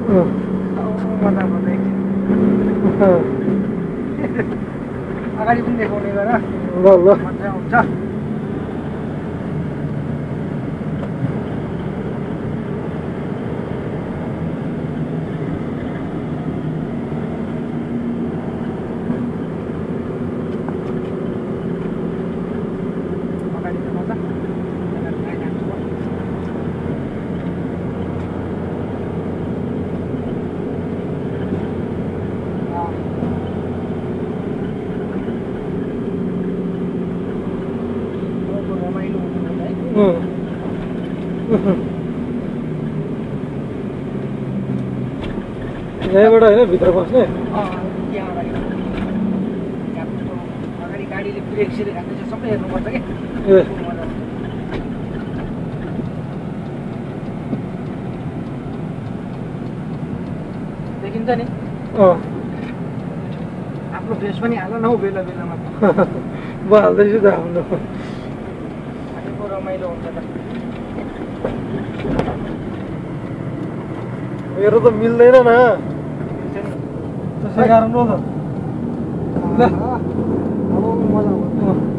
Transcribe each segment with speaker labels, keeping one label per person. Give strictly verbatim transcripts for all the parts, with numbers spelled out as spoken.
Speaker 1: अगाडि पनि देखाउने गर
Speaker 2: ल ल
Speaker 1: मजा आउँछ
Speaker 2: यहीँबाट होइन भित्र बस्ने
Speaker 1: अगाडि गाडीले ब्रेक सिरेक हान्दैछ सबै हेर्नुपर्छ कि
Speaker 2: ए
Speaker 1: देखिन्छ नि
Speaker 2: अँ
Speaker 1: आफ्नो फेस पनि हाल न हौ बेला बेलामा
Speaker 2: म हाल्दैछु त आफ्नो
Speaker 1: हालेको रमाइलो हुन्छ त
Speaker 2: मेरो त मिल्दैन न त्यसै कारण हो त
Speaker 1: अब मजा आउँछ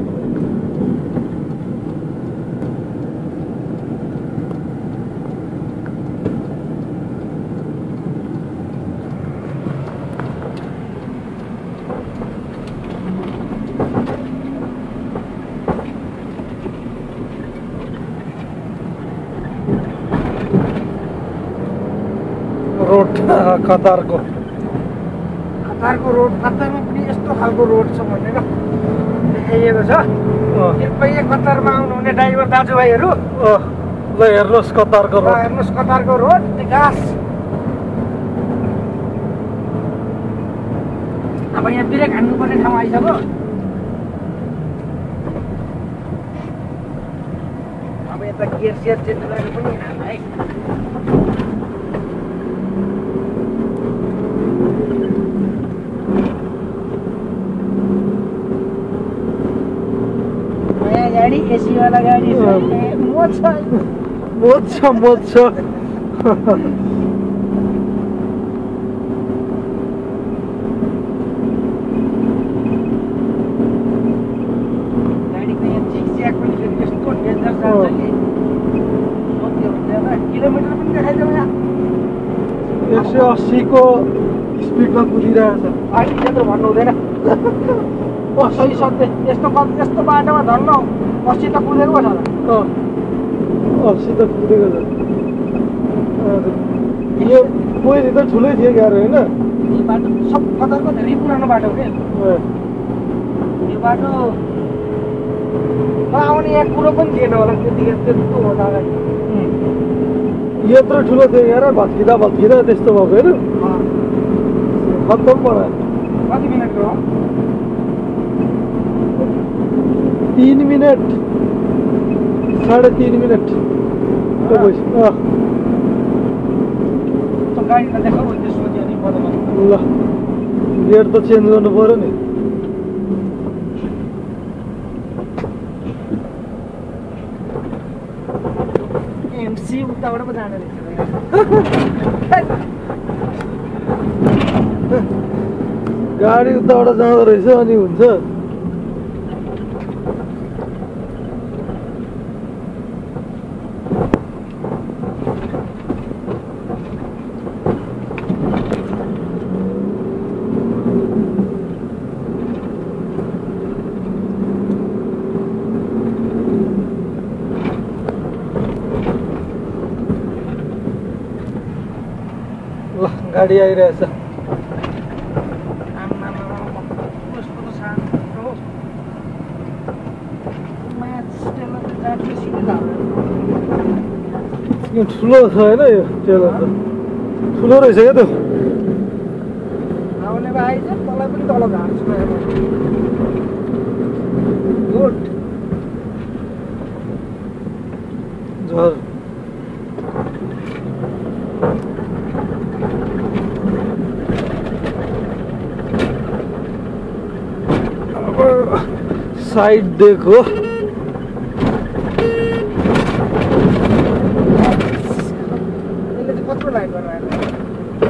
Speaker 2: रोड कतारको
Speaker 1: कतारको रोड कतारमा पनि यस्तो खालको रोड छ भनेर देखाइएको छ कृपया कतारमा आउनुहुने ड्राइभर दाजुभाइहरू
Speaker 2: ल हेर्नुहोस् कतारको रोड
Speaker 1: हेर्नुहोस् कतारको रोड विकास अब यहाँ ब्रेक हान्नुपर्ने ठाउँ आइसक्यो अब यता गियर सियर चेन्ज गरेर पनि हाल्नु है गाडी एसी वाला गाडी मोज छ
Speaker 2: मोज छ मोज छ
Speaker 1: गाडीको यहाँ चिक च्याक पनि फेरि यस्तो डेन्जर जान्छ कि किलोमिटर पनि देखाइदियो यहाँ
Speaker 2: एक सय अस्सीको स्पिडमा कुदिरहेछ
Speaker 1: अहिले त्यत्रो भन्नु हुँदैन सही सत्य यस्तो यस्तो बाटोमा झन् अस्सी त कुदेको छ
Speaker 2: अँ अस्सी त कुदेको छ यो पहिले त ठुलै थियो गाह्रो होइन
Speaker 1: यो बाटो सब कतारको धेरै पुरानो बाटो हो क्या यो बाटो नआउने यहाँ कुरो पनि थिएन होला त्यतिखेर त्यस्तो हुँदा अगाडि
Speaker 2: यत्रो ठुलो थियो यहाँ र भत्किँदा भत्किँदा त्यस्तो भएको होइन खत्तम बनायो
Speaker 1: कति मिनटको हो
Speaker 2: तीन मिनट साढे तीन मिनट
Speaker 1: गाडीलाई देखाऊ त्यो सोध्यो नि बदल
Speaker 2: ल गेट त चेन्ज गर्नु पर्यो नि
Speaker 1: एमसी उताबाट पो जाने रहेछ
Speaker 2: गाडी उताबाट जाँदो रहेछ अनि हुन्छ गाडी आइरहेछ ठुलो छ होइन यो टेलर त ठुलो रहेछ क्या त्यो
Speaker 1: आउने भाइ चाहिँ तँलाई पनि तल झार्छु गुड
Speaker 2: झर साइड देखो
Speaker 1: कत्रो लाइन गर्नु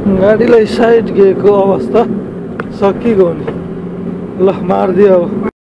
Speaker 2: गाडीलाई साइड गएको अवस्था सकिगयो नि ल मारिदियो अब